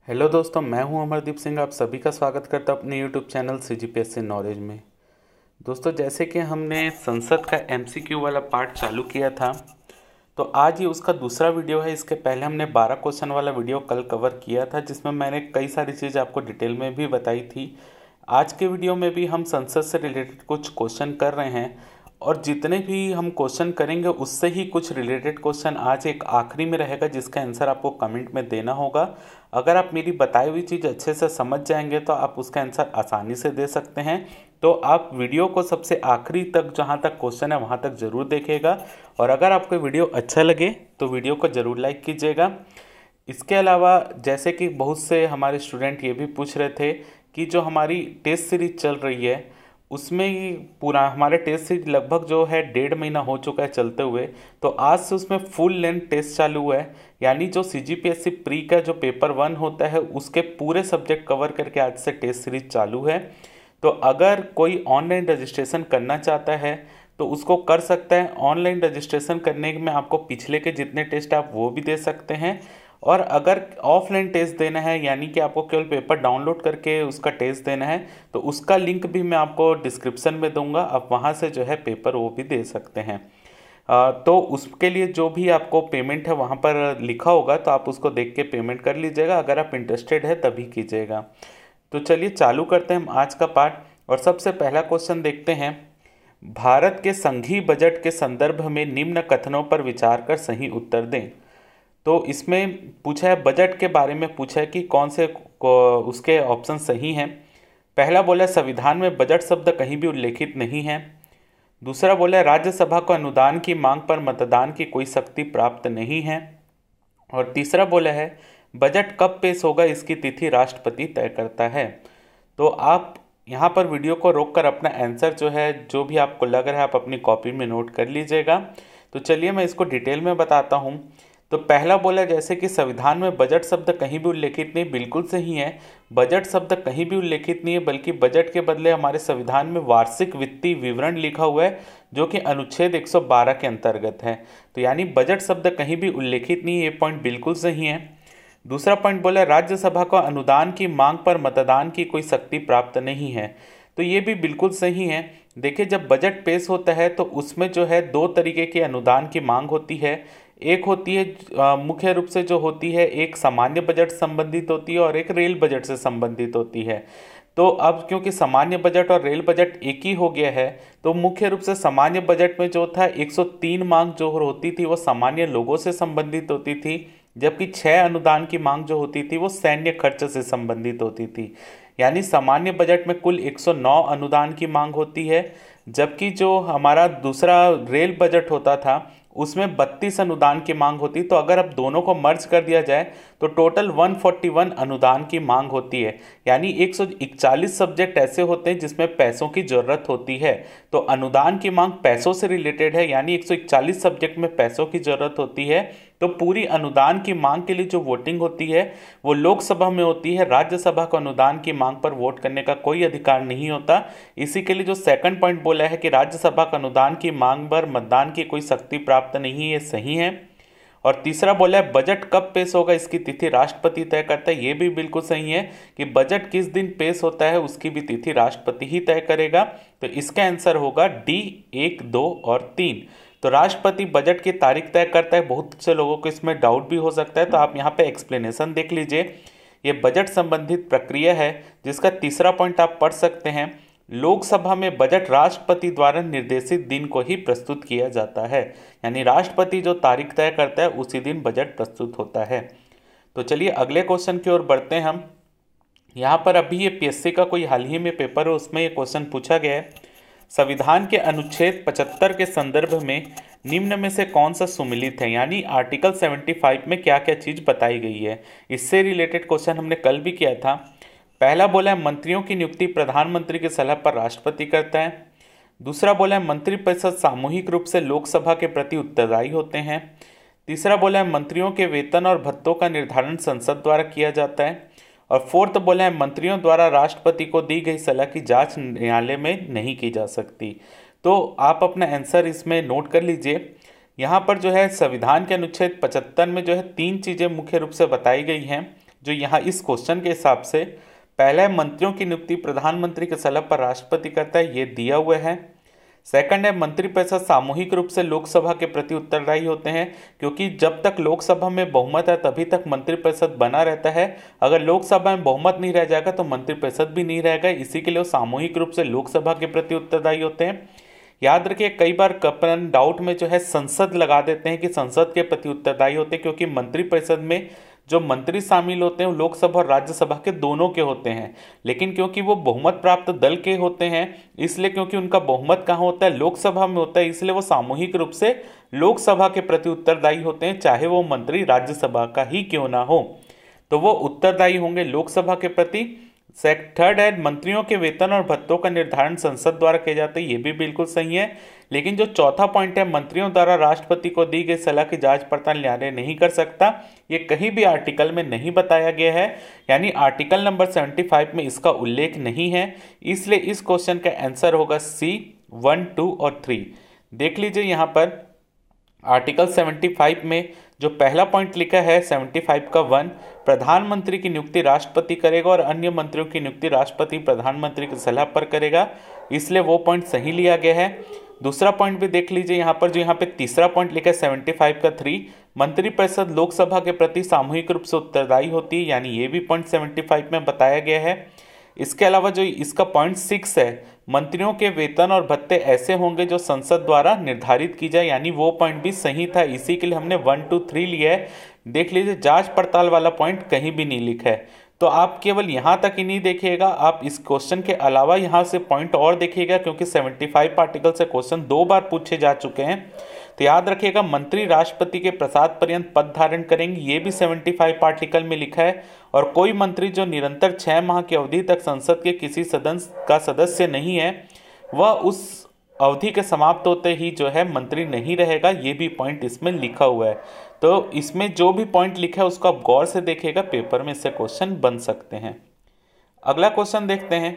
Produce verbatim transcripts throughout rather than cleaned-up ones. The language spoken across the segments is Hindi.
हेलो दोस्तों, मैं हूं अमरदीप सिंह। आप सभी का स्वागत करता हूं अपने YouTube channel C G P S C knowledge में। दोस्तों, जैसे कि हमने संसद का एम सी क्यू वाला पार्ट चालू किया था, तो आज ये उसका दूसरा वीडियो है। इसके पहले हमने बारह क्वेश्चन वाला वीडियो कल कवर किया था, जिसमें मैंने कई सारी चीज़ आपको डिटेल में भी बताई थी। आज के वीडियो में भी हम संसद से रिलेटेड कुछ क्वेश्चन कर रहे हैं, और जितने भी हम क्वेश्चन करेंगे उससे ही कुछ रिलेटेड क्वेश्चन आज एक आखिरी में रहेगा, जिसका आंसर आपको कमेंट में देना होगा। अगर आप मेरी बताई हुई चीज़ अच्छे से समझ जाएंगे तो आप उसका आंसर आसानी से दे सकते हैं। तो आप वीडियो को सबसे आखिरी तक, जहाँ तक क्वेश्चन है वहाँ तक ज़रूर देखिएगा। और अगर आपको वीडियो अच्छा लगे तो वीडियो को ज़रूर लाइक कीजिएगा। इसके अलावा जैसे कि बहुत से हमारे स्टूडेंट ये भी पूछ रहे थे कि जो हमारी टेस्ट सीरीज चल रही है उसमें ही पूरा हमारे टेस्ट सीरीज लगभग जो है डेढ़ महीना हो चुका है चलते हुए, तो आज से उसमें फुल लेंथ टेस्ट चालू हुआ है। यानी जो C G P S C pre का जो पेपर वन होता है उसके पूरे सब्जेक्ट कवर करके आज से टेस्ट सीरीज चालू है। तो अगर कोई ऑनलाइन रजिस्ट्रेशन करना चाहता है तो उसको कर सकता है। ऑनलाइन रजिस्ट्रेशन करने में आपको पिछले के जितने टेस्ट आप वो भी दे सकते हैं, और अगर ऑफलाइन टेस्ट देना है यानी कि आपको केवल पेपर डाउनलोड करके उसका टेस्ट देना है, तो उसका लिंक भी मैं आपको डिस्क्रिप्शन में दूंगा। आप वहाँ से जो है पेपर वो भी दे सकते हैं। अ, तो उसके लिए जो भी आपको पेमेंट है वहाँ पर लिखा होगा, तो आप उसको देख के पेमेंट कर लीजिएगा। अगर आप इंटरेस्टेड है तभी कीजिएगा। तो चलिए चालू करते हैं हम आज का पार्ट, और सबसे पहला क्वेश्चन देखते हैं। भारत के संघीय बजट के संदर्भ में निम्न कथनों पर विचार कर सही उत्तर दें। तो इसमें पूछा है, बजट के बारे में पूछा है कि कौन से को, उसके ऑप्शन सही हैं। पहला बोला है, संविधान में बजट शब्द कहीं भी उल्लेखित नहीं है। दूसरा बोला है, राज्यसभा को अनुदान की मांग पर मतदान की कोई शक्ति प्राप्त नहीं है। और तीसरा बोला है, बजट कब पेश होगा इसकी तिथि राष्ट्रपति तय करता है। तो आप यहाँ पर वीडियो को रोककर अपना आंसर जो है, जो भी आपको लग रहा है, आप अपनी कॉपी में नोट कर लीजिएगा। तो चलिए मैं इसको डिटेल में बताता हूँ। तो पहला बोला जैसे कि संविधान में बजट शब्द कहीं भी उल्लेखित नहीं, बिल्कुल सही है। बजट शब्द कहीं भी उल्लेखित नहीं है, बल्कि बजट के बदले हमारे संविधान में वार्षिक वित्तीय विवरण लिखा हुआ है, जो कि अनुच्छेद एक सौ बारह के अंतर्गत है। तो यानी बजट शब्द कहीं भी उल्लेखित नहीं है, ये पॉइंट बिल्कुल सही है। दूसरा पॉइंट बोला, राज्यसभा को अनुदान की मांग पर मतदान की कोई शक्ति प्राप्त नहीं है। तो ये भी बिल्कुल सही है। देखिए, जब बजट पेश होता है तो उसमें जो है दो तरीके के अनुदान की मांग होती है। एक होती है अ, मुख्य रूप से जो होती है, एक सामान्य बजट संबंधित होती है और एक रेल बजट से संबंधित होती है। तो अब क्योंकि सामान्य बजट और रेल बजट एक ही हो गया है, तो मुख्य रूप से सामान्य बजट में जो था एक सौ तीन मांग जो होती थी वो सामान्य लोगों से संबंधित होती थी, जबकि छह अनुदान की मांग जो होती थी वो सैन्य खर्च से संबंधित होती थी। यानी सामान्य बजट में कुल एक सौ नौ अनुदान की मांग होती है, जबकि जो हमारा दूसरा रेल बजट होता था उसमें बत्तीस अनुदान की मांग होती। तो अगर अब दोनों को मर्ज कर दिया जाए तो टोटल एक सौ इकतालीस अनुदान की मांग होती है। यानी एक सौ इकतालीस सब्जेक्ट ऐसे होते हैं जिसमें पैसों की जरूरत होती है। तो अनुदान की मांग पैसों से रिलेटेड है, यानी एक सौ इकतालीस सब्जेक्ट में पैसों की जरूरत होती है। तो पूरी अनुदान की मांग के लिए जो वोटिंग होती है वो लोकसभा में होती है। राज्यसभा को अनुदान की मांग पर वोट करने का कोई अधिकार नहीं होता। इसी के लिए जो सेकंड पॉइंट बोला है कि राज्यसभा का अनुदान की मांग पर मतदान की कोई शक्ति प्राप्त नहीं, ये सही है। और तीसरा बोला है, बजट कब पेश होगा इसकी तिथि राष्ट्रपति तय करता है। ये भी बिल्कुल सही है कि बजट किस दिन पेश होता है उसकी भी तिथि राष्ट्रपति ही तय करेगा। तो इसका आंसर होगा डी, एक, दो और तीन। तो राष्ट्रपति बजट की तारीख तय करता है। बहुत से लोगों को इसमें डाउट भी हो सकता है, तो आप यहाँ पे एक्सप्लेनेशन देख लीजिए। ये बजट संबंधित प्रक्रिया है, जिसका तीसरा पॉइंट आप पढ़ सकते हैं। लोकसभा में बजट राष्ट्रपति द्वारा निर्देशित दिन को ही प्रस्तुत किया जाता है। यानी राष्ट्रपति जो तारीख तय करता है उसी दिन बजट प्रस्तुत होता है। तो चलिए अगले क्वेश्चन की ओर बढ़ते हैं हम। यहाँ पर अभी ये पी एस सी का कोई हाल ही में पेपर है, उसमें ये क्वेश्चन पूछा गया है, संविधान के अनुच्छेद पचहत्तर के संदर्भ में निम्न में से कौन सा सुमिलित है। यानी आर्टिकल पचहत्तर में क्या क्या चीज बताई गई है। इससे रिलेटेड क्वेश्चन हमने कल भी किया था। पहला बोला है, मंत्रियों की नियुक्ति प्रधानमंत्री की सलाह पर राष्ट्रपति करता है। दूसरा बोला है, मंत्रिपरिषद सामूहिक रूप से लोकसभा के प्रति उत्तरदायी होते हैं। तीसरा बोला है, मंत्रियों के वेतन और भत्तों का निर्धारण संसद द्वारा किया जाता है। और फोर्थ बोला है, मंत्रियों द्वारा राष्ट्रपति को दी गई सलाह की जांच न्यायालय में नहीं की जा सकती। तो आप अपना आंसर इसमें नोट कर लीजिए। यहाँ पर जो है संविधान के अनुच्छेद पचहत्तर में जो है तीन चीज़ें मुख्य रूप से बताई गई हैं। जो यहाँ इस क्वेश्चन के हिसाब से पहला है मंत्रियों की नियुक्ति प्रधानमंत्री के सलाह पर राष्ट्रपति करता है, ये दिया हुआ है। सेकंड है मंत्रिपरिषद सामूहिक रूप से लोकसभा के प्रति उत्तरदायी होते हैं, क्योंकि जब तक लोकसभा में बहुमत है तभी तक मंत्रिपरिषद बना रहता है। अगर लोकसभा में बहुमत नहीं रह जाएगा तो मंत्रिपरिषद भी नहीं रहेगा, इसी के लिए वो सामूहिक रूप से लोकसभा के प्रति उत्तरदायी होते हैं। याद रखिए, कई बार अपन डाउट में जो है संसद लगा देते हैं कि संसद के प्रति उत्तरदायी होते हैं, क्योंकि मंत्रिपरिषद में जो मंत्री शामिल होते हैं वो लोकसभा और राज्यसभा के दोनों के होते हैं, लेकिन क्योंकि वो बहुमत प्राप्त दल के होते हैं, इसलिए क्योंकि उनका बहुमत कहाँ होता है, लोकसभा में होता है, इसलिए वो सामूहिक रूप से लोकसभा के प्रति उत्तरदायी होते हैं, चाहे वो मंत्री राज्यसभा का ही क्यों ना हो, तो वो उत्तरदायी होंगे लोकसभा के प्रति। थर्ड है मंत्रियों के वेतन और भत्तों का निर्धारण संसद द्वारा किया जाता है, ये भी बिल्कुल सही है। लेकिन जो चौथा पॉइंट है मंत्रियों द्वारा राष्ट्रपति को दी गई सलाह की जांच पड़ताल न्यायालय नहीं कर सकता, ये कहीं भी आर्टिकल में नहीं बताया गया है, यानी आर्टिकल नंबर पचहत्तर में इसका उल्लेख नहीं है, इसलिए इस क्वेश्चन का आंसर होगा सी वन टू और थ्री। देख लीजिए यहाँ पर आर्टिकल पचहत्तर में जो पहला पॉइंट लिखा है पचहत्तर का वन, प्रधानमंत्री की नियुक्ति राष्ट्रपति करेगा और अन्य मंत्रियों की नियुक्ति राष्ट्रपति प्रधानमंत्री की सलाह पर करेगा, इसलिए वो पॉइंट सही लिया गया है। दूसरा पॉइंट भी देख लीजिए यहाँ पर, जो यहाँ पे तीसरा पॉइंट लिखा है पचहत्तर का थ्री, मंत्रिपरिषद लोकसभा के प्रति सामूहिक रूप से उत्तरदायी होती है, यानी ये भी पॉइंट पचहत्तर में बताया गया है। इसके अलावा जो इसका पॉइंट सिक्स है, मंत्रियों के वेतन और भत्ते ऐसे होंगे जो संसद द्वारा निर्धारित की जाए, यानी वो पॉइंट भी सही था, इसी के लिए हमने वन टू थ्री लिया है। देख लीजिए जांच पड़ताल वाला पॉइंट कहीं भी नहीं लिखा है, तो आप केवल यहाँ तक ही नहीं देखिएगा, आप इस क्वेश्चन के अलावा यहाँ से पॉइंट और देखिएगा, क्योंकि पचहत्तर आर्टिकल से क्वेश्चन दो बार पूछे जा चुके हैं। तो याद रखिएगा मंत्री राष्ट्रपति के प्रसाद पर्यंत पद धारण करेंगे, ये भी पचहत्तर आर्टिकल में लिखा है, और कोई मंत्री जो निरंतर छह माह की अवधि तक संसद के किसी सदन का सदस्य नहीं है वह उस अवधि के समाप्त होते ही जो है मंत्री नहीं रहेगा, ये भी पॉइंट इसमें लिखा हुआ है। तो इसमें जो भी पॉइंट लिखा है उसको आप गौर से देखिएगा, पेपर में इससे क्वेश्चन बन सकते हैं। अगला क्वेश्चन देखते हैं,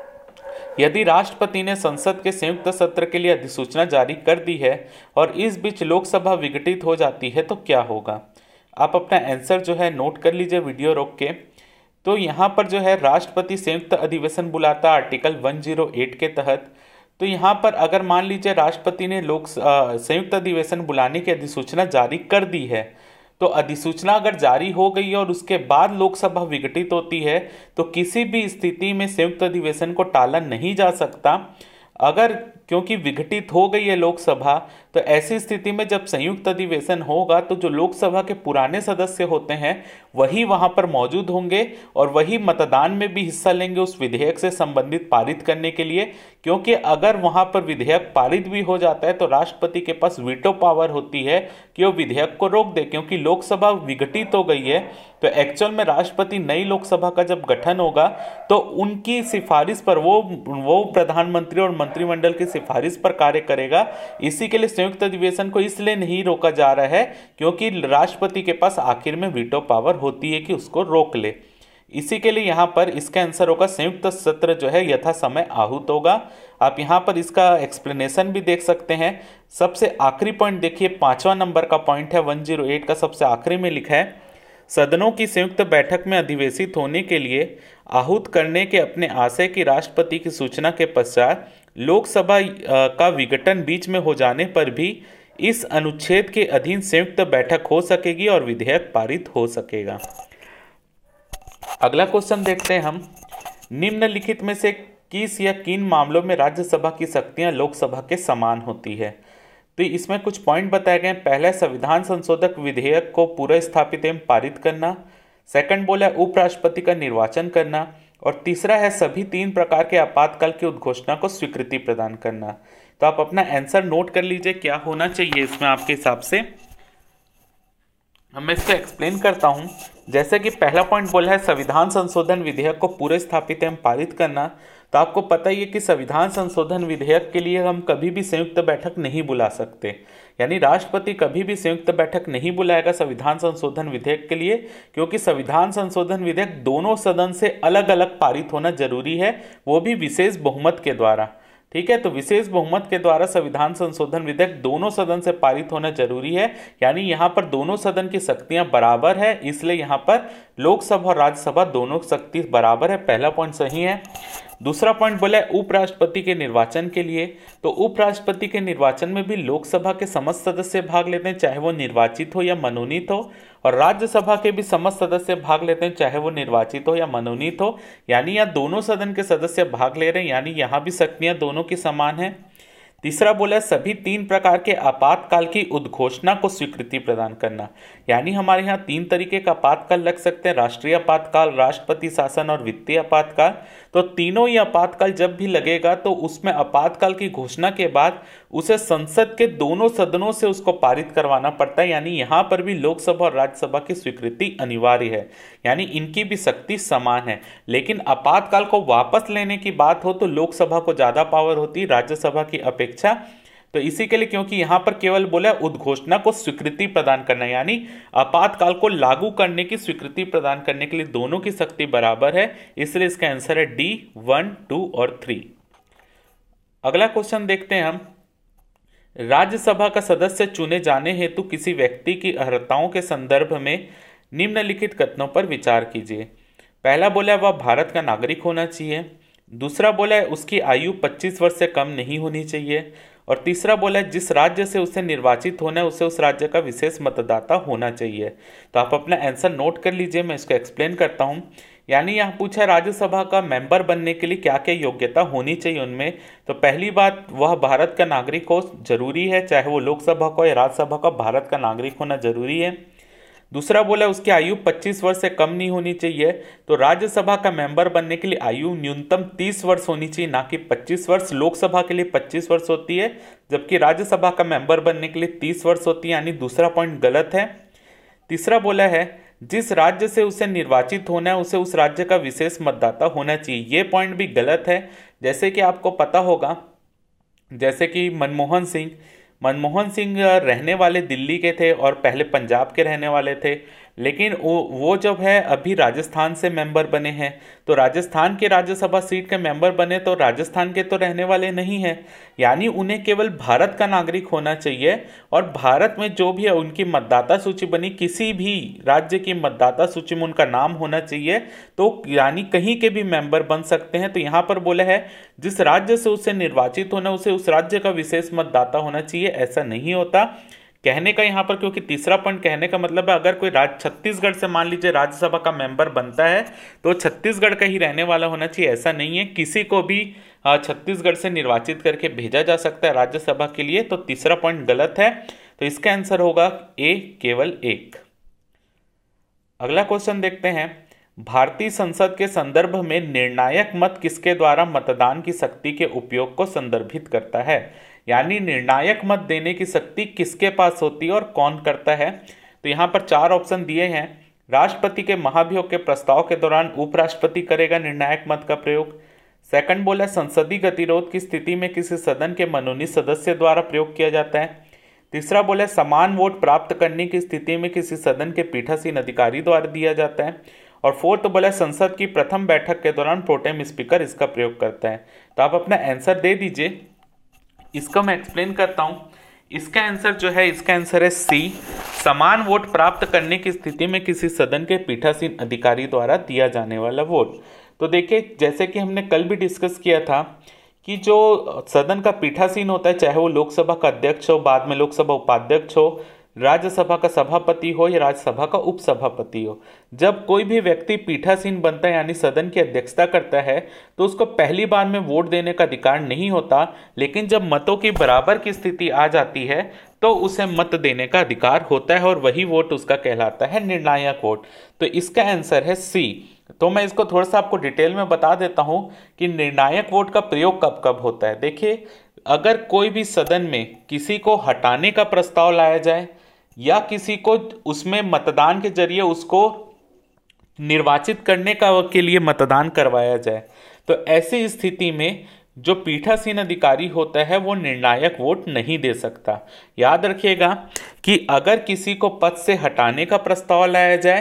यदि राष्ट्रपति ने संसद के संयुक्त सत्र के लिए अधिसूचना जारी कर दी है और इस बीच लोकसभा विघटित हो जाती है तो क्या होगा? आप अपना आंसर जो है नोट कर लीजिए वीडियो रोक के। तो यहाँ पर जो है राष्ट्रपति संयुक्त अधिवेशन बुलाता आर्टिकल एक सौ आठ के तहत। तो यहाँ पर अगर मान लीजिए राष्ट्रपति ने लोक संयुक्त अधिवेशन बुलाने की अधिसूचना जारी कर दी है, तो अधिसूचना अगर जारी हो गई है और उसके बाद लोकसभा विघटित होती है तो किसी भी स्थिति में संयुक्त अधिवेशन को टाला नहीं जा सकता। अगर क्योंकि विघटित हो गई है लोकसभा, तो ऐसी स्थिति में जब संयुक्त अधिवेशन होगा तो जो लोकसभा के पुराने सदस्य होते हैं वही वहां पर मौजूद होंगे और वही मतदान में भी हिस्सा लेंगे उस विधेयक से संबंधित पारित करने के लिए। क्योंकि अगर वहां पर विधेयक पारित भी हो जाता है तो राष्ट्रपति के पास वीटो पावर होती है कि वो विधेयक को रोक दे। क्योंकि लोकसभा विघटित हो गई है तो एक्चुअल में राष्ट्रपति नई लोकसभा का जब गठन होगा तो उनकी सिफारिश पर वो वो प्रधानमंत्री और मंत्रिमंडल की सिफारिश पर कार्य करेगा। इसी के लिए संयुक्त अधिवेशन को इसलिए नहीं रोका जा रहा है क्योंकि राष्ट्रपति के पास आखिर में वीटो पावर होती है कि उसको रोक ले। इसी के लिए यहाँ पर इसका आंसर होगा संयुक्त सत्र जो है यथा समय आहूत होगा। आप यहाँ पर इसका एक्सप्लेनेशन भी देख सकते हैं। सबसे आखिरी पॉइंट देखिए, पांचवा नंबर का पॉइंट है एक सौ आठ का, सबसे आखिरी में लिखा है सदनों की संयुक्त बैठक में अधिवेशित होने के लिए आहूत करने के अपने आशय की राष्ट्रपति की सूचना के पश्चात लोकसभा का विघटन बीच में हो जाने पर भी इस अनुच्छेद के अधीन संयुक्त बैठक हो सकेगी और विधेयक पारित हो सकेगा। अगला क्वेश्चन देखते हैं हम, निम्नलिखित में से किस या किन मामलों में राज्यसभा की शक्तियां लोकसभा के समान होती है? तो इसमें कुछ पॉइंट बताए गए हैं। पहला, संविधान संशोधक विधेयक को पूरा स्थापित एवं पारित करना। सेकंड बोला उपराष्ट्रपति का निर्वाचन करना। और तीसरा है सभी तीन प्रकार के आपातकाल की उद्घोषणा को स्वीकृति प्रदान करना। तो आप अपना आंसर नोट कर लीजिए क्या होना चाहिए इसमें आपके हिसाब से। मैं इसको एक्सप्लेन करता हूं। जैसे कि पहला पॉइंट बोला है संविधान संशोधन विधेयक को पूरे स्थापित एवं पारित करना, तो आपको पता ही है कि संविधान संशोधन विधेयक के लिए हम कभी भी संयुक्त बैठक नहीं बुला सकते, यानी राष्ट्रपति कभी भी संयुक्त बैठक नहीं बुलाएगा संविधान संशोधन विधेयक के लिए, क्योंकि संविधान संशोधन विधेयक दोनों सदन से अलग अलग पारित होना जरूरी है, वो भी विशेष बहुमत के द्वारा। ठीक है। तो विशेष बहुमत के द्वारा संविधान संशोधन विधेयक दोनों सदन से पारित होना जरूरी है, यानी यहाँ पर दोनों सदन की शक्तियां बराबर है, इसलिए यहाँ पर लोकसभा और राज्यसभा दोनों शक्ति बराबर है। पहला पॉइंट सही है। दूसरा पॉइंट बोला है उपराष्ट्रपति के निर्वाचन के लिए, तो उपराष्ट्रपति के निर्वाचन में भी लोकसभा के समस्त सदस्य भाग लेते हैं, चाहे वो निर्वाचित हो या मनोनीत हो, और राज्यसभा के भी समस्त सदस्य भाग लेते हैं, चाहे वो निर्वाचित हो या मनोनीत हो। यानी यहाँ दोनों सदन के सदस्य भाग ले रहे हैं, यानी यहाँ भी शक्तियां दोनों की समान है। तीसरा बोला सभी तीन प्रकार के आपातकाल की उद्घोषणा को स्वीकृति प्रदान करना, यानी हमारे यहाँ तीन तरीके का आपातकाल लग सकते हैं, राष्ट्रीय आपातकाल, राष्ट्रपति शासन और वित्तीय आपातकाल। तो तीनों ही आपातकाल जब भी लगेगा तो उसमें आपातकाल की घोषणा के बाद उसे संसद के दोनों सदनों से उसको पारित करवाना पड़ता है, यानी यहाँ पर भी लोकसभा और राज्यसभा की स्वीकृति अनिवार्य है, यानी इनकी भी शक्ति समान है। लेकिन आपातकाल को वापस लेने की बात हो तो लोकसभा को ज्यादा पावर होती है राज्यसभा की अपेक्षा। तो इसी के लिए, क्योंकि यहां पर केवल बोला उद्घोषणा को स्वीकृति प्रदान करना, यानी आपातकाल को लागू करने की स्वीकृति प्रदान करने के लिए दोनों की शक्ति बराबर है, इसलिए इसका आंसर है डी, वन, टू और थ्री। अगला क्वेश्चन देखते हैं हम। राज्यसभा का सदस्य चुने जाने हेतु किसी व्यक्ति की अर्हताओं के संदर्भ में निम्नलिखित कथनों पर विचार कीजिए। पहला बोला वह भारत का नागरिक होना चाहिए, दूसरा बोला है उसकी आयु पच्चीस वर्ष से कम नहीं होनी चाहिए, और तीसरा बोला है जिस राज्य से उसे निर्वाचित होना है उसे उस राज्य का विशेष मतदाता होना चाहिए। तो आप अपना आंसर नोट कर लीजिए, मैं इसको एक्सप्लेन करता हूं। यानी यहाँ पूछा है राज्यसभा का मेंबर बनने के लिए क्या क्या योग्यता होनी चाहिए उनमें। तो पहली बात, वह भारत का नागरिक हो जरूरी है, चाहे वो लोकसभा का या राज्यसभा का, भारत का नागरिक होना जरूरी है। दूसरा बोला उसकी आयु पच्चीस वर्ष से कम नहीं होनी चाहिए, तो राज्यसभा का मेंबर बनने के लिए आयु न्यूनतम तीस वर्ष होनी चाहिए, ना कि पच्चीस वर्ष। लोकसभा के लिए पच्चीस वर्ष होती है, जबकि राज्यसभा का मेंबर बनने के लिए तीस वर्ष होती है, यानी दूसरा पॉइंट गलत है। तीसरा बोला है जिस राज्य से उसे निर्वाचित होना है उसे उस राज्य का विशेष मतदाता होना चाहिए, ये पॉइंट भी गलत है। जैसे कि आपको पता होगा, जैसे कि मनमोहन सिंह मनमोहन सिंह रहने वाले दिल्ली के थे और पहले पंजाब के रहने वाले थे, लेकिन वो वो जब है अभी राजस्थान से मेंबर बने हैं, तो राजस्थान के राज्यसभा सीट के मेंबर बने तो राजस्थान के तो रहने वाले नहीं हैं, यानी उन्हें केवल भारत का नागरिक होना चाहिए। और भारत में जो भी है उनकी मतदाता सूची बनी, किसी भी राज्य की मतदाता सूची में उनका नाम होना चाहिए, तो यानी कहीं के भी मेंबर बन सकते हैं। तो यहाँ पर बोला है जिस राज्य से उसे निर्वाचित होना उसे उस राज्य का विशेष मतदाता होना चाहिए, ऐसा नहीं होता कहने का यहाँ पर, क्योंकि तीसरा पॉइंट कहने का मतलब है अगर कोई राज्य छत्तीसगढ़ से मान लीजिए राज्यसभा का मेंबर बनता है तो छत्तीसगढ़ का ही रहने वाला होना चाहिए, ऐसा नहीं है। किसी को भी छत्तीसगढ़ से निर्वाचित करके भेजा जा सकता है राज्यसभा के लिए, तो तीसरा पॉइंट गलत है। तो इसका आंसर होगा ए, केवल एक। अगला क्वेश्चन देखते हैं। भारतीय संसद के संदर्भ में निर्णायक मत किसके द्वारा मतदान की शक्ति के उपयोग को संदर्भित करता है, यानी निर्णायक मत देने की शक्ति किसके पास होती है और कौन करता है। तो यहाँ पर चार ऑप्शन दिए हैं। राष्ट्रपति के महाभियोग के प्रस्ताव के दौरान उपराष्ट्रपति करेगा निर्णायक मत का प्रयोग। सेकंड बोला संसदीय गतिरोध की स्थिति में किसी सदन के मनोनीत सदस्य द्वारा प्रयोग किया जाता है। तीसरा बोला समान वोट प्राप्त करने की स्थिति में किसी सदन के पीठासीन अधिकारी द्वारा दिया जाता है। और फोर्थ बोला संसद की प्रथम बैठक के दौरान प्रोटेम स्पीकर इसका प्रयोग करता है। तो आप अपना आंसर दे दीजिए, इसको मैं एक्सप्लेन करता हूं। इसका आंसर जो है, इसका आंसर है सी, समान वोट प्राप्त करने की स्थिति में किसी सदन के पीठासीन अधिकारी द्वारा दिया जाने वाला वोट। तो देखिए, जैसे कि हमने कल भी डिस्कस किया था कि जो सदन का पीठासीन होता है, चाहे वो लोकसभा का अध्यक्ष हो, बाद में लोकसभा उपाध्यक्ष हो, राज्यसभा का सभापति हो या राज्यसभा का उपसभापति हो, जब कोई भी व्यक्ति पीठासीन बनता है यानी सदन की अध्यक्षता करता है तो उसको पहली बार में वोट देने का अधिकार नहीं होता, लेकिन जब मतों की बराबर की स्थिति आ जाती है तो उसे मत देने का अधिकार होता है और वही वोट उसका कहलाता है निर्णायक वोट। तो इसका आंसर है सी। तो मैं इसको थोड़ा सा आपको डिटेल में बता देता हूं कि निर्णायक वोट का प्रयोग कब कब होता है। देखिए, अगर कोई भी सदन में किसी को हटाने का प्रस्ताव लाया जाए या किसी को उसमें मतदान के जरिए उसको निर्वाचित करने का के लिए मतदान करवाया जाए, तो ऐसी स्थिति में जो पीठासीन अधिकारी होता है वो निर्णायक वोट नहीं दे सकता। याद रखिएगा कि अगर किसी को पद से हटाने का प्रस्ताव लाया जाए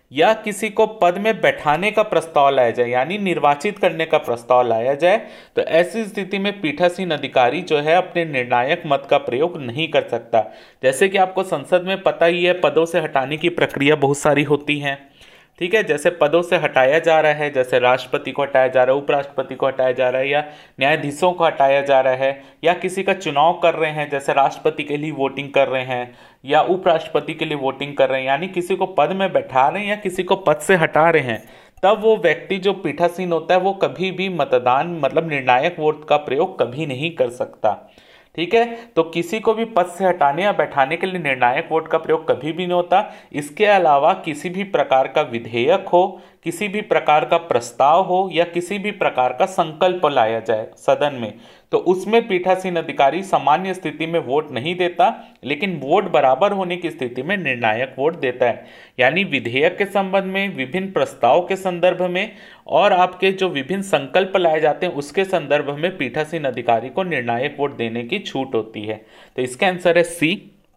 या किसी को पद में बैठाने का प्रस्ताव लाया जाए, यानी निर्वाचित करने का प्रस्ताव लाया जाए, तो ऐसी स्थिति में पीठासीन अधिकारी जो है अपने निर्णायक मत का प्रयोग नहीं कर सकता। जैसे कि आपको संसद में पता ही है, पदों से हटाने की प्रक्रिया बहुत सारी होती है, ठीक है। जैसे पदों से हटाया जा रहा है, जैसे राष्ट्रपति को हटाया जा रहा है, उपराष्ट्रपति को हटाया जा रहा है, या न्यायाधीशों को हटाया जा रहा है, या किसी का चुनाव कर रहे हैं, जैसे राष्ट्रपति के लिए वोटिंग कर रहे हैं या उपराष्ट्रपति के लिए वोटिंग कर रहे हैं, यानी किसी को पद में बैठा रहे हैं या किसी को पद से हटा रहे हैं, तब वो व्यक्ति जो पीठासीन होता है वो कभी भी मतदान मतलब निर्णायक वोट का प्रयोग कभी नहीं कर सकता, ठीक है। तो किसी को भी पद से हटाने या बैठाने के लिए निर्णायक वोट का प्रयोग कभी भी नहीं होता। इसके अलावा किसी भी प्रकार का विधेयक हो, किसी भी प्रकार का प्रस्ताव हो या किसी भी प्रकार का संकल्प लाया जाए सदन में, तो उसमें पीठासीन अधिकारी सामान्य स्थिति में वोट नहीं देता, लेकिन वोट बराबर होने की स्थिति में निर्णायक वोट देता है। यानी विधेयक के संबंध में, विभिन्न प्रस्ताव के संदर्भ में और आपके जो विभिन्न संकल्प लाए जाते हैं उसके संदर्भ में पीठासीन अधिकारी को निर्णायक वोट देने की छूट होती है। तो इसका आंसर है सी।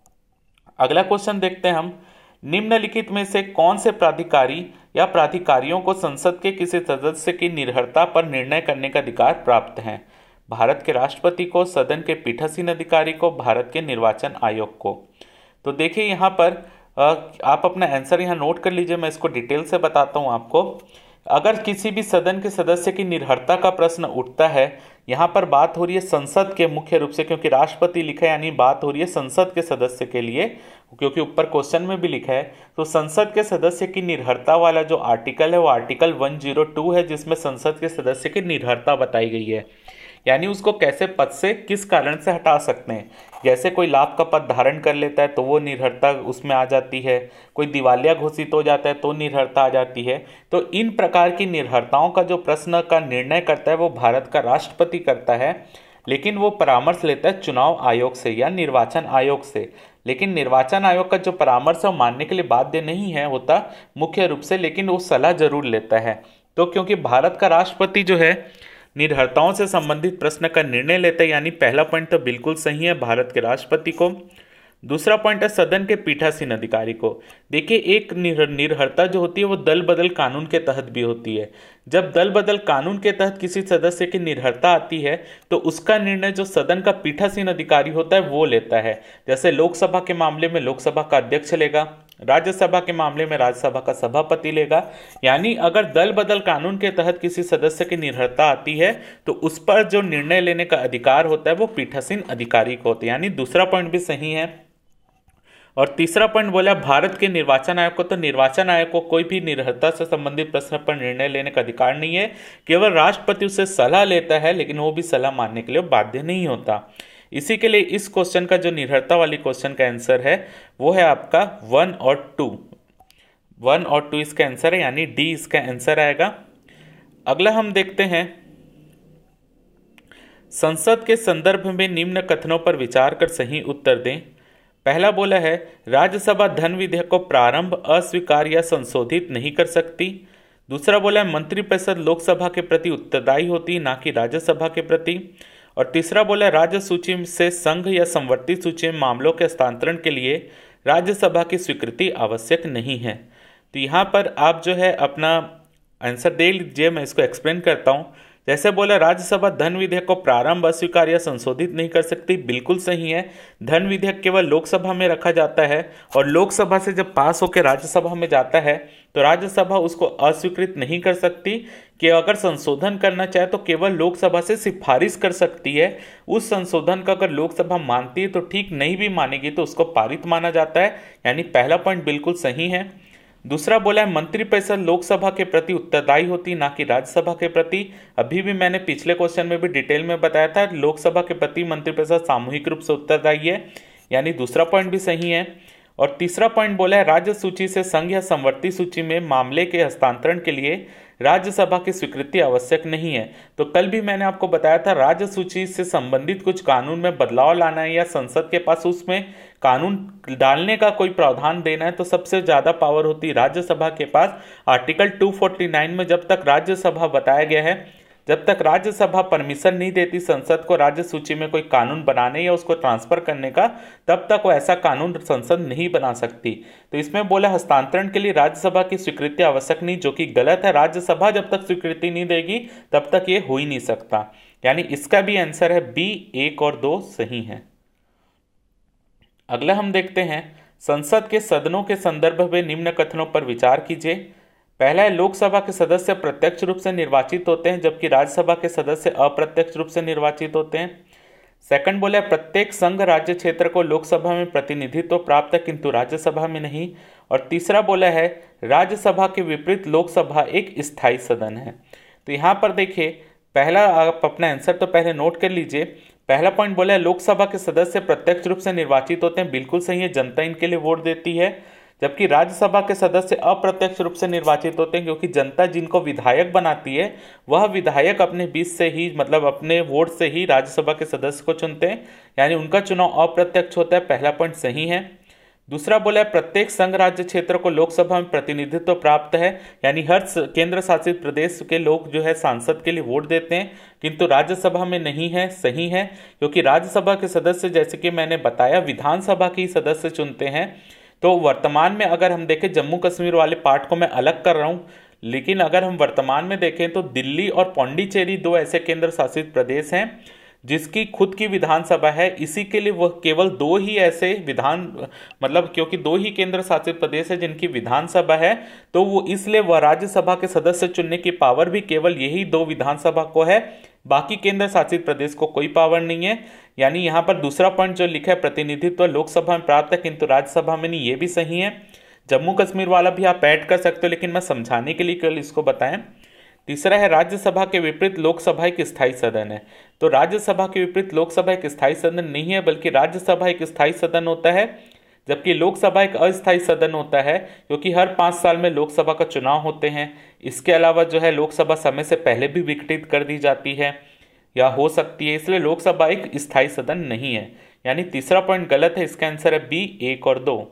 अगला क्वेश्चन देखते हैं हम, निम्नलिखित में से कौन से प्राधिकारी या प्राधिकारियों को संसद के किसी सदस्य की निर्भरता पर निर्णय करने का अधिकार प्राप्त है? भारत के राष्ट्रपति को, सदन के पीठासीन अधिकारी को, भारत के निर्वाचन आयोग को। तो देखिए यहाँ पर आप अपना आंसर यहाँ नोट कर लीजिए, मैं इसको डिटेल से बताता हूँ आपको। अगर किसी भी सदन के सदस्य की निर्भरता का प्रश्न उठता है, यहाँ पर बात हो रही है संसद के मुख्य रूप से, क्योंकि राष्ट्रपति लिखा है यानी बात हो रही है संसद के सदस्य के लिए, क्योंकि ऊपर क्वेश्चन में भी लिखा है। तो संसद के सदस्य की निर्भरता वाला जो आर्टिकल है वो आर्टिकल एक सौ दो है, जिसमें संसद के सदस्य की निर्भरता बताई गई है, यानी उसको कैसे पद से किस कारण से हटा सकते हैं। जैसे कोई लाभ का पद धारण कर लेता है तो वो निर्भरता उसमें आ जाती है, कोई दिवालिया घोषित हो जाता है तो निर्भरता आ जाती है। तो इन प्रकार की निर्भरताओं का जो प्रश्न का निर्णय करता है वो भारत का राष्ट्रपति करता है, लेकिन वो परामर्श लेता है चुनाव आयोग से या निर्वाचन आयोग से। लेकिन निर्वाचन आयोग का जो परामर्श है मानने के लिए बाध्य नहीं है होता मुख्य रूप से, लेकिन वो सलाह जरूर लेता है। तो क्योंकि भारत का राष्ट्रपति जो है निर्भरताओं से संबंधित प्रश्न का निर्णय लेते हैं, यानी पहला पॉइंट तो बिल्कुल सही है भारत के राष्ट्रपति को। दूसरा पॉइंट है सदन के पीठासीन अधिकारी को। देखिए एक निर्भरता जो होती है वो दल बदल कानून के तहत भी होती है। जब दल बदल कानून के तहत किसी सदस्य की निर्भरता आती है तो उसका निर्णय जो सदन का पीठासीन अधिकारी होता है वो लेता है। जैसे लोकसभा के मामले में लोकसभा का अध्यक्ष लेगा, राज्यसभा के मामले में राज्यसभा का सभापति लेगा। यानी अगर दल बदल कानून के तहत किसी सदस्य की निर्भरता आती है तो उस पर जो निर्णय लेने का अधिकार होता है वो पीठासीन अधिकारी को होता है, यानी दूसरा पॉइंट भी सही है। और तीसरा पॉइंट बोला भारत के निर्वाचन आयोग को, तो निर्वाचन आयोग को कोई भी निर्भरता से संबंधित प्रश्न पर निर्णय लेने का अधिकार नहीं है, केवल राष्ट्रपति उससे सलाह लेता है, लेकिन वो भी सलाह मानने के लिए बाध्य नहीं होता। इसी के लिए इस क्वेश्चन का जो निर्भरता वाली क्वेश्चन का आंसर है वो है आपका वन और टू, वन और टू इसका आंसर है, यानी डी इसका आंसर आएगा। अगला हम देखते हैं, संसद के संदर्भ में निम्न कथनों पर विचार कर सही उत्तर दें। पहला बोला है राज्यसभा धन विधेयक को प्रारंभ, अस्वीकार या संशोधित नहीं कर सकती। दूसरा बोला है मंत्रिपरिषद लोकसभा के प्रति उत्तरदायी होती ना कि राज्यसभा के प्रति। और तीसरा बोला है राज्य सूची से संघ या संवर्ती सूची में मामलों के हस्तांतरण के लिए राज्यसभा की स्वीकृति आवश्यक नहीं है। तो यहाँ पर आप जो है अपना आंसर दे लीजिए, मैं इसको एक्सप्लेन करता हूँ। जैसे बोला राज्यसभा धन विधेयक को प्रारंभ, अस्वीकार या संशोधित नहीं कर सकती, बिल्कुल सही है। धन विधेयक केवल लोकसभा में रखा जाता है और लोकसभा से जब पास होकर राज्यसभा में जाता है तो राज्यसभा उसको अस्वीकृत नहीं कर सकती, कि अगर संशोधन करना चाहे तो केवल लोकसभा से सिफारिश कर सकती है। उस संशोधन का अगर लोकसभा मानती है तो ठीक, नहीं भी मानेगी तो उसको पारित माना जाता है, यानी पहला पॉइंट बिल्कुल सही है। दूसरा बोला है मंत्रिपरिषद लोकसभा के प्रति उत्तरदायी होती ना कि राज्यसभा के प्रति। अभी भी मैंने पिछले क्वेश्चन में भी डिटेल में बताया था, लोकसभा के प्रति मंत्रिपरिषद सामूहिक रूप से उत्तरदायी है, यानी दूसरा पॉइंट भी सही है। और तीसरा पॉइंट बोला है राज्य सूची से संघ या संवर्ती सूची में मामले के हस्तांतरण के लिए राज्यसभा की स्वीकृति आवश्यक नहीं है। तो कल भी मैंने आपको बताया था राज्य सूची से संबंधित कुछ कानून में बदलाव लाना है या संसद के पास उसमें कानून डालने का कोई प्रावधान देना है तो सबसे ज्यादा पावर होती है राज्यसभा के पास। आर्टिकल दो सौ उनचास में जब तक राज्यसभा बताया गया है जब तक राज्यसभा परमिशन नहीं देती संसद को राज्य सूची में कोई कानून बनाने या उसको ट्रांसफर करने का, तब तक वो ऐसा कानून संसद नहीं बना सकती। तो इसमें बोला हस्तांतरण के लिए राज्यसभा की स्वीकृति आवश्यक नहीं, जो कि गलत है। राज्यसभा जब तक स्वीकृति नहीं देगी तब तक ये हो ही नहीं सकता। यानी इसका भी आंसर है बी, एक और दो सही है। अगला हम देखते हैं, संसद के सदनों के संदर्भ में निम्न कथनों पर विचार कीजिए। पहला है, लोकसभा के सदस्य प्रत्यक्ष रूप से निर्वाचित होते हैं जबकि राज्यसभा के सदस्य अप्रत्यक्ष रूप से निर्वाचित होते हैं। सेकंड बोला, प्रत्येक संघ राज्य क्षेत्र को लोकसभा में प्रतिनिधित्व प्राप्त है किंतु राज्यसभा में नहीं। और तीसरा बोला है, राज्यसभा के विपरीत लोकसभा एक स्थायी सदन है। तो यहाँ पर देखिए, पहला आप अपना आंसर तो पहले नोट कर लीजिए। पहला पॉइंट बोला है लोकसभा के सदस्य प्रत्यक्ष रूप से निर्वाचित होते हैं, बिल्कुल सही है, जनता इनके लिए वोट देती है। जबकि राज्यसभा के सदस्य अप्रत्यक्ष रूप से निर्वाचित होते हैं क्योंकि जनता जिनको विधायक बनाती है वह विधायक अपने बीच से ही, मतलब अपने वोट से ही राज्यसभा के सदस्य को चुनते हैं, यानी उनका चुनाव अप्रत्यक्ष होता है। पहला पॉइंट सही है। दूसरा बोला है प्रत्येक संघ राज्य क्षेत्र को लोकसभा में प्रतिनिधित्व प्राप्त है, यानी हर केंद्र शासित प्रदेश के लोग जो है सांसद के लिए वोट देते हैं किंतु राज्यसभा में नहीं है। सही है, क्योंकि राज्यसभा के सदस्य जैसे कि मैंने बताया विधानसभा के ही सदस्य चुनते हैं। तो वर्तमान में अगर हम देखें, जम्मू कश्मीर वाले पार्ट को मैं अलग कर रहा हूँ, लेकिन अगर हम वर्तमान में देखें तो दिल्ली और पौंडीचेरी दो ऐसे केंद्र शासित प्रदेश हैं जिसकी खुद की विधानसभा है। इसी के लिए वह केवल दो ही ऐसे विधान, मतलब क्योंकि दो ही केंद्र शासित प्रदेश है जिनकी विधानसभा है, तो वो इसलिए वह राज्यसभा के सदस्य चुनने की पावर भी केवल यही दो विधानसभा को है, बाकी केंद्र शासित प्रदेश को कोई पावर नहीं है। यानी यहाँ पर दूसरा पॉइंट जो लिखा है प्रतिनिधित्व लोकसभा में प्राप्त है किंतु राज्यसभा में नहीं, ये भी सही है। जम्मू कश्मीर वाला भी आप ऐड कर सकते हो, लेकिन मैं समझाने के लिए केवल इसको बताएं। तीसरा है राज्यसभा के विपरीत लोकसभा एक स्थायी सदन है। तो राज्यसभा के विपरीत लोकसभा एक स्थायी सदन नहीं है, बल्कि राज्यसभा एक स्थायी सदन होता है जबकि लोकसभा एक अस्थायी सदन होता है, क्योंकि हर पाँच साल में लोकसभा का चुनाव होते हैं। इसके अलावा जो है लोकसभा समय से पहले भी विघटित कर दी जाती है या हो सकती है, इसलिए लोकसभा एक स्थायी सदन नहीं है। यानी तीसरा पॉइंट गलत है, इसका आंसर है बी, एक और दो।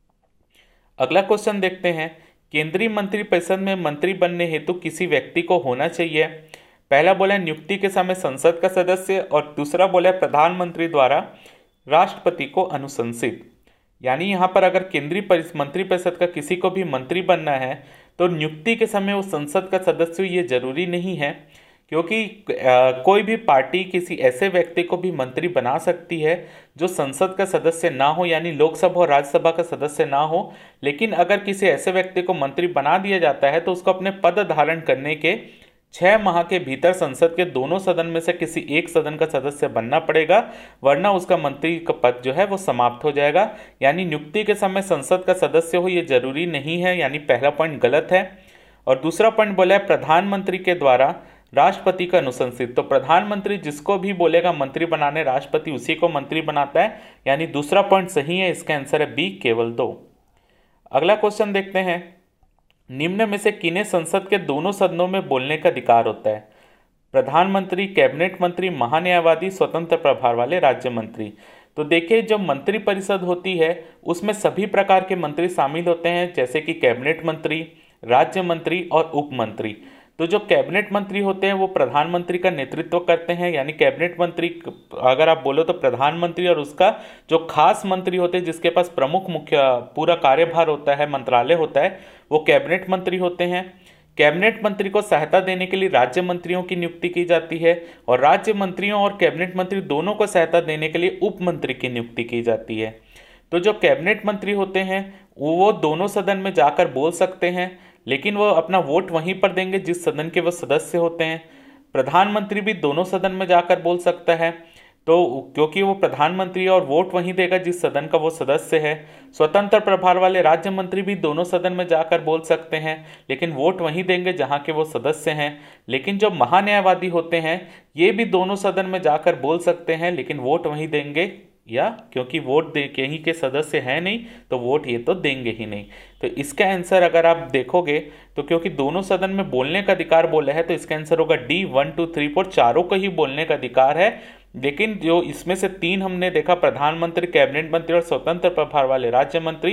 अगला क्वेश्चन देखते हैं, केंद्रीय मंत्रिपरिषद में मंत्री बनने हेतु किसी व्यक्ति को होना चाहिए। पहला बोला है नियुक्ति के समय संसद का सदस्य, और दूसरा बोला है प्रधानमंत्री द्वारा राष्ट्रपति को अनुशंसित। यानी यहाँ पर अगर केंद्रीय मंत्रिपरिषद का किसी को भी मंत्री बनना है तो नियुक्ति के समय वो संसद का सदस्य ये जरूरी नहीं है, क्योंकि आ, कोई भी पार्टी किसी ऐसे व्यक्ति को भी मंत्री बना सकती है जो संसद का सदस्य ना हो, यानी लोकसभा और राज्यसभा का सदस्य ना हो। लेकिन अगर किसी ऐसे व्यक्ति को मंत्री बना दिया जाता है तो उसको अपने पद धारण करने के छह माह के भीतर संसद के दोनों सदन में से किसी एक सदन का सदस्य बनना पड़ेगा, वरना उसका मंत्री का पद जो है वो समाप्त हो जाएगा। यानी नियुक्ति के समय संसद का सदस्य हो ये जरूरी नहीं है, यानी पहला पॉइंट गलत है। और दूसरा पॉइंट बोला है प्रधानमंत्री के द्वारा राष्ट्रपति का अनुशंसित। तो प्रधानमंत्री जिसको भी बोलेगा मंत्री बनाने, राष्ट्रपति उसी को मंत्री बनाता है, यानी दूसरा पॉइंट सही है। इसका आंसर है बी, केवल दो। अगला क्वेश्चन देखते हैं, निम्न में से किन्हें संसद के दोनों सदनों में बोलने का अधिकार होता है। प्रधानमंत्री, कैबिनेट मंत्री, महान्यायवादी, स्वतंत्र प्रभार वाले राज्य मंत्री। तो देखिए, जब मंत्री परिषद होती है उसमें सभी प्रकार के मंत्री शामिल होते हैं, जैसे कि कैबिनेट मंत्री, राज्य मंत्री और उप मंत्री। तो जो कैबिनेट मंत्री होते हैं वो प्रधानमंत्री का नेतृत्व करते हैं, यानी कैबिनेट मंत्री अगर आप बोलो तो प्रधानमंत्री, और उसका जो खास मंत्री होते हैं जिसके पास प्रमुख मुख्य पूरा कार्यभार होता है, मंत्रालय होता है, वो कैबिनेट मंत्री होते हैं। कैबिनेट मंत्री को सहायता देने के लिए राज्य मंत्रियों की नियुक्ति की जाती है, और राज्य मंत्रियों और कैबिनेट मंत्री दोनों को सहायता देने के लिए उप मंत्री की नियुक्ति की जाती है। तो जो कैबिनेट मंत्री होते हैं वो दोनों सदन में जाकर बोल सकते हैं, लेकिन वो अपना वोट वहीं पर देंगे जिस सदन के वो सदस्य होते हैं। प्रधानमंत्री भी दोनों सदन में जाकर बोल सकता है, तो क्योंकि वो प्रधानमंत्री और वोट वहीं देगा जिस सदन का वो सदस्य है। स्वतंत्र प्रभार वाले राज्य मंत्री भी दोनों सदन में जाकर बोल सकते हैं, लेकिन वोट वहीं देंगे जहां के वो सदस्य हैं। लेकिन जो महान्यायवादी होते हैं ये भी दोनों सदन में जाकर बोल सकते हैं, लेकिन वोट वहीं देंगे, या क्योंकि वोट दे के ही के सदस्य हैं नहीं तो वोट ये तो देंगे ही नहीं। तो इसका आंसर अगर आप देखोगे तो क्योंकि दोनों सदन में बोलने का अधिकार बोला है तो इसका आंसर होगा D, one two three four, चारों को ही बोलने का अधिकार है। लेकिन जो इसमें से तीन हमने देखा, प्रधानमंत्री, कैबिनेट मंत्री और स्वतंत्र प्रभार वाले राज्य मंत्री,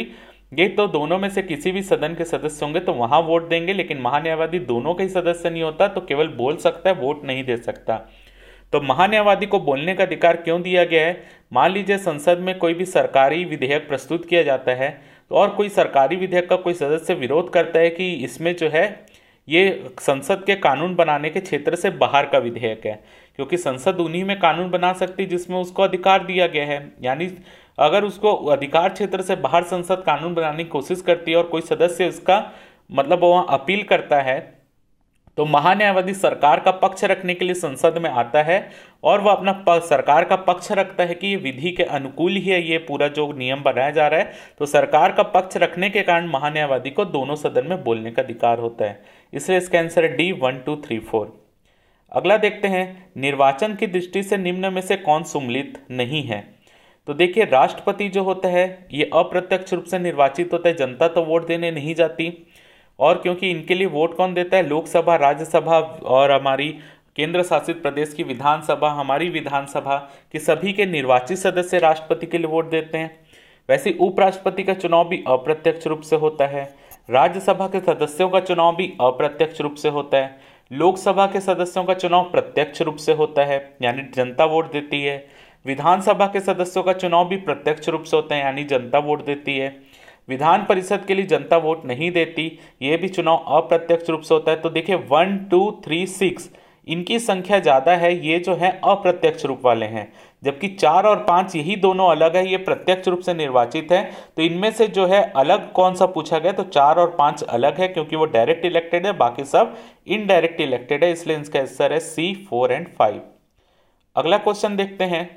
ये तो दोनों में से किसी भी सदन के सदस्य होंगे तो वहां वोट देंगे, लेकिन महान्यायवादी दोनों का ही सदस्य नहीं होता तो केवल बोल सकता है, वोट नहीं दे सकता। तो महान्यायवादी को बोलने का अधिकार क्यों दिया गया है? मान लीजिए संसद में कोई भी सरकारी विधेयक प्रस्तुत किया जाता है तो और कोई सरकारी विधेयक का कोई सदस्य विरोध करता है कि इसमें जो है ये संसद के कानून बनाने के क्षेत्र से बाहर का विधेयक है, क्योंकि संसद उन्हीं में कानून बना सकती है जिसमें उसको अधिकार दिया गया है। यानी अगर उसको अधिकार क्षेत्र से बाहर संसद कानून बनाने की कोशिश करती है और कोई सदस्य इसका मतलब वहां अपील करता है तो महान्यायवादी सरकार का पक्ष रखने के लिए संसद में आता है और वह अपना सरकार का पक्ष रखता है कि ये विधि के अनुकूल ही है, ये पूरा जो नियम बनाया जा रहा है। तो सरकार का पक्ष रखने के कारण महान्यायवादी को दोनों सदन में बोलने का अधिकार होता है। इसलिए इसका आंसर है D, one two three four. अगला देखते हैं, निर्वाचन की दृष्टि से निम्न में से कौन सम्मिलित नहीं है? तो देखिए, राष्ट्रपति जो होता है ये अप्रत्यक्ष रूप से निर्वाचित होता है, जनता तो वोट देने नहीं जाती। और क्योंकि इनके लिए वोट कौन देता है? लोकसभा, राज्यसभा और हमारी केंद्र शासित प्रदेश की विधानसभा, हमारी विधानसभा के सभी के निर्वाचित सदस्य राष्ट्रपति के लिए वोट देते हैं। वैसे उपराष्ट्रपति का चुनाव भी अप्रत्यक्ष रूप से होता है, राज्यसभा के सदस्यों का चुनाव भी अप्रत्यक्ष रूप से होता है, लोकसभा के सदस्यों का चुनाव प्रत्यक्ष रूप से होता है यानी जनता वोट देती है, विधानसभा के सदस्यों का चुनाव भी प्रत्यक्ष रूप से होता है यानी जनता वोट देती है, विधान परिषद के लिए जनता वोट नहीं देती, ये भी चुनाव अप्रत्यक्ष रूप से होता है। तो देखिए वन टू थ्री सिक्स इनकी संख्या ज़्यादा है, ये जो है अप्रत्यक्ष रूप वाले हैं, जबकि चार और पाँच यही दोनों अलग है, ये प्रत्यक्ष रूप से निर्वाचित है। तो इनमें से जो है अलग कौन सा पूछा गया? तो चार और पाँच अलग है क्योंकि वो डायरेक्ट इलेक्टेड है, बाकी सब इनडायरेक्ट इलेक्टेड है, इसलिए इसका आंसर है सी, फोर एंड फाइव। अगला क्वेश्चन देखते हैं,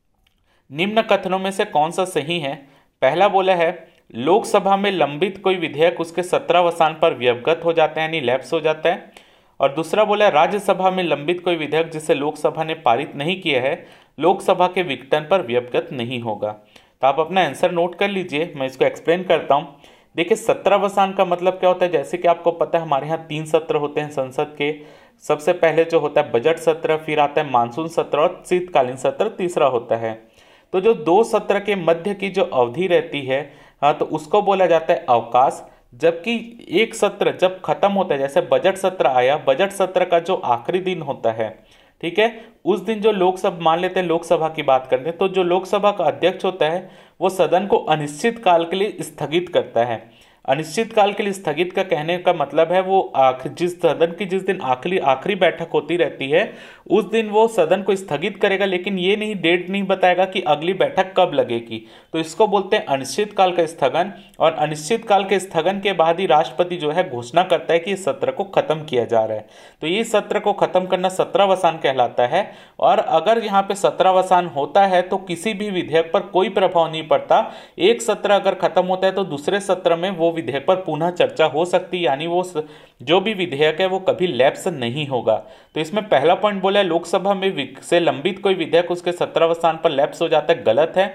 निम्न कथनों में से कौन सा सही है? पहला बोला है लोकसभा में लंबित कोई विधेयक उसके सत्रहवें पर व्यवगत हो जाता है यानी लैप्स हो जाता है। और दूसरा बोला है राज्यसभा में लंबित कोई विधेयक जिसे लोकसभा ने पारित नहीं किया है लोकसभा के विघटन पर व्यवगत नहीं होगा। तो आप अपना आंसर नोट कर लीजिए, मैं इसको एक्सप्लेन करता हूँ। देखिए सत्रहवें का मतलब क्या होता है? जैसे कि आपको पता है हमारे यहाँ तीन सत्र होते हैं संसद के। सबसे पहले जो होता है बजट सत्र, फिर आता है मानसून सत्र और शीतकालीन सत्र तीसरा होता है। तो जो दो सत्र के मध्य की जो अवधि रहती है हाँ तो उसको बोला जाता है अवकाश। जबकि एक सत्र जब खत्म होता है, जैसे बजट सत्र आया, बजट सत्र का जो आखिरी दिन होता है, ठीक है, उस दिन जो लोकसभा, मान लेते हैं लोकसभा की बात करते हैं, तो जो लोकसभा का अध्यक्ष होता है वो सदन को अनिश्चित काल के लिए स्थगित करता है। अनिश्चित काल के लिए स्थगित का कहने का मतलब है वो आखिर जिस सदन की जिस दिन आखिरी आखिरी बैठक होती रहती है उस दिन वो सदन को स्थगित करेगा, लेकिन ये नहीं डेट नहीं बताएगा कि अगली बैठक कब लगेगी। तो इसको बोलते हैं अनिश्चित काल का स्थगन। और अनिश्चित काल के स्थगन के बाद ही राष्ट्रपति जो है घोषणा करता है कि इस सत्र को खत्म किया जा रहा है। तो ये सत्र को खत्म करना सत्रावसान कहलाता है। और अगर यहाँ पे सत्रावसान होता है तो किसी भी विधेयक पर कोई प्रभाव नहीं पड़ता। एक सत्र अगर खत्म होता है तो दूसरे सत्र में वो विधेयक पर पुनः चर्चा हो सकती, यानी वो जो भी विधेयक है वो कभी लैप्स नहीं होगा। तो इसमें पहला पॉइंट बोला है लोकसभा में से लंबित कोई विधेयक उसके सत्रहवें स्थान पर लैप्स हो जाता है, गलत है।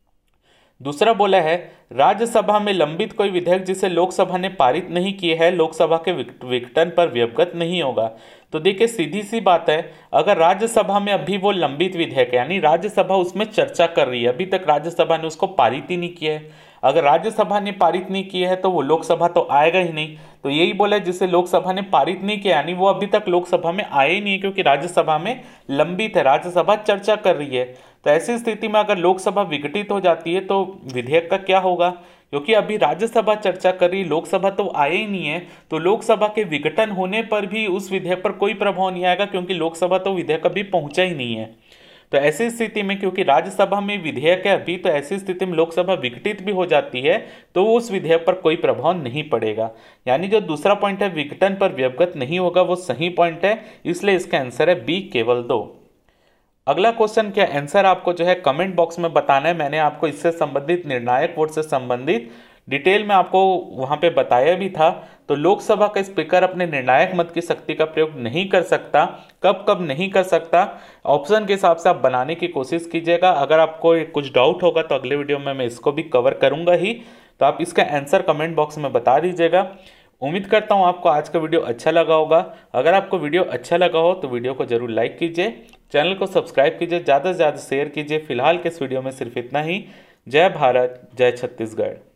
दूसरा बोला है राज्यसभा में लंबित कोई विधेयक जिसे लोकसभा ने पारित नहीं किए है लोकसभा के विघटन पर व्यवगत नहीं होगा। तो देखिए सीधी सी बात है, अगर राज्यसभा में अभी वो लंबित विधेयक है यानी राज्यसभा उसमें चर्चा कर रही है, अभी तक राज्यसभा ने उसको पारित ही नहीं किया है। अगर राज्यसभा ने पारित नहीं किया है तो वो लोकसभा तो आएगा ही नहीं। तो यही बोला है जिसे लोकसभा ने पारित नहीं किया यानी वो अभी तक लोकसभा में आए ही नहीं है, क्योंकि राज्यसभा में लंबित है, राज्यसभा चर्चा कर रही है। तो ऐसी स्थिति में अगर लोकसभा विघटित हो जाती है तो विधेयक का क्या होगा? क्योंकि अभी राज्यसभा चर्चा कर रही, लोकसभा तो आए ही नहीं है। तो लोकसभा के विघटन होने पर भी उस विधेयक पर कोई प्रभाव नहीं आएगा, क्योंकि लोकसभा तो विधेयक अभी पहुंचा ही नहीं है। तो ऐसी स्थिति में क्योंकि राज्यसभा में विधेयक है अभी, तो ऐसी स्थिति में लोकसभा विघटित भी हो जाती है तो उस विधेयक पर कोई प्रभाव नहीं पड़ेगा। यानी जो दूसरा पॉइंट है विघटन पर व्यवगत नहीं होगा वो सही पॉइंट है, इसलिए इसका आंसर है बी, केवल दो। अगला क्वेश्चन क्या आंसर आपको जो है कमेंट बॉक्स में बताना है। मैंने आपको इससे संबंधित निर्णायक वोट से संबंधित डिटेल में आपको वहां पे बताया भी था। तो लोकसभा का स्पीकर अपने निर्णायक मत की शक्ति का प्रयोग नहीं कर सकता, कब कब नहीं कर सकता, ऑप्शन के हिसाब से आप बनाने की कोशिश कीजिएगा। अगर आपको कुछ डाउट होगा तो अगले वीडियो में मैं इसको भी कवर करूंगा ही, तो आप इसका आंसर कमेंट बॉक्स में बता दीजिएगा। उम्मीद करता हूं आपको आज का वीडियो अच्छा लगा होगा। अगर आपको वीडियो अच्छा लगा हो तो वीडियो को जरूर लाइक कीजिए, चैनल को सब्सक्राइब कीजिए, ज़्यादा से ज़्यादा शेयर कीजिए। फिलहाल के इस वीडियो में सिर्फ इतना ही। जय भारत, जय छत्तीसगढ़।